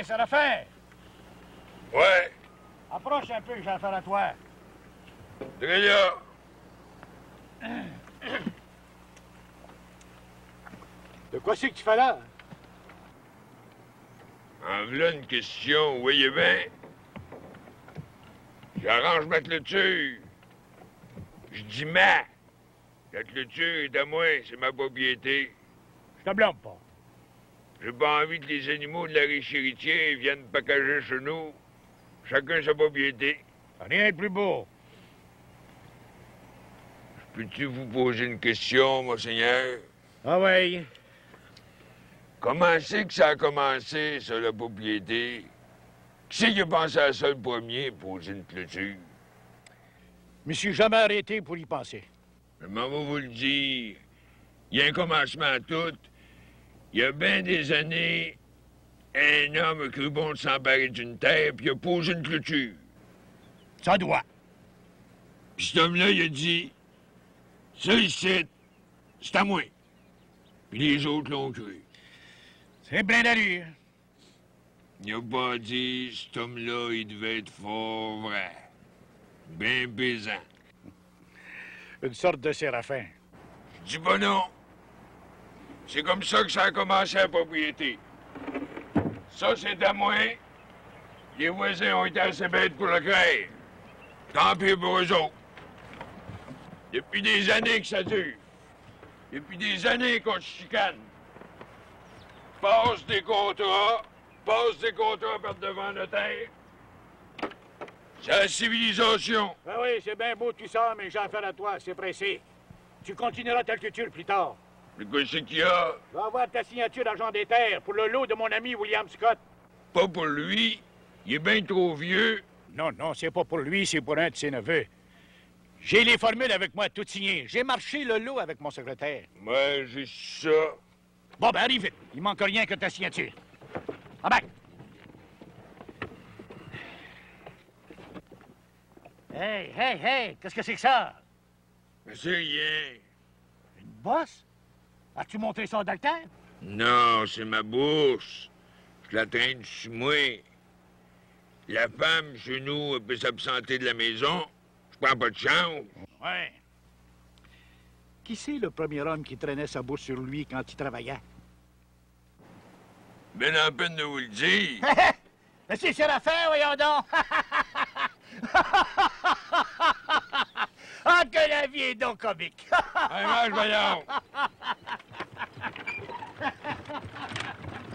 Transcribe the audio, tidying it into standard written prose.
Hé, Séraphin! Ouais. Approche un peu, j'ai affaire à toi. Très là. De quoi c'est que tu fais là? En v'là une question, vous voyez bien? J'arrange ma clôture. Je dis ma. La clôture est à moi, c'est ma propriété. Je te blâme pas. J'ai pas envie que les animaux de la riche héritier viennent packager chez nous. Chacun sa propriété. Rien de plus beau. Peux-tu vous poser une question, monseigneur? Ah ouais. Comment c'est que ça a commencé, ça, la propriété? Qui c'est qui a pensé à ça le premier, poser une clôture? Je me suis jamais arrêté pour y penser. Je m'en vais vous le dire. Il y a un commencement à tout. Il y a bien des années, un homme a cru bon de s'emparer d'une terre, puis il a posé une clôture. Ça doit. Puis cet homme-là, il a dit, ça ici, c'est à moi. Puis les autres l'ont cru. C'est plein d'allure. Il a pas dit, cet homme-là, il devait être fort vrai. Ben pesant. Une sorte de séraphin. Je dis pas non. C'est comme ça que ça a commencé la propriété. Ça, c'est à moi. Les voisins ont été assez bêtes pour le créer. Tant pis pour eux autres. Depuis des années que ça dure. Depuis des années qu'on se chicane. Passe des contrats par devant notaire. C'est la civilisation. Ah oui, c'est bien beau tout ça, mais j'ai affaire à toi, c'est pressé. Tu continueras ta culture plus tard. Mais qu'est-ce qu'il y a? Va avoir ta signature d'argent des terres pour le lot de mon ami William Scott. Pas pour lui. Il est bien trop vieux. Non, non, c'est pas pour lui, c'est pour un de ses neveux. J'ai les formules avec moi, tout signé. J'ai marché le lot avec mon secrétaire. Moi, j'ai ça. Bon, ben arrive vite. Il manque rien que ta signature. Ah ben! Hey, hey, hey! Qu'est-ce que c'est que ça? Mais c'est rien. Une bosse? As-tu montré ça dans le temps? Non, c'est ma bourse. Je la traîne sur moi. La femme, chez nous, peut s'absenter de la maison. Je prends pas de chambre. Ouais. Qui c'est le premier homme qui traînait sa bourse sur lui quand il travaillait? Ben en peine de vous le dire. C'est Séraphin, voyons donc! Ah, que la vie est donc comique! Allez, mange, voyons.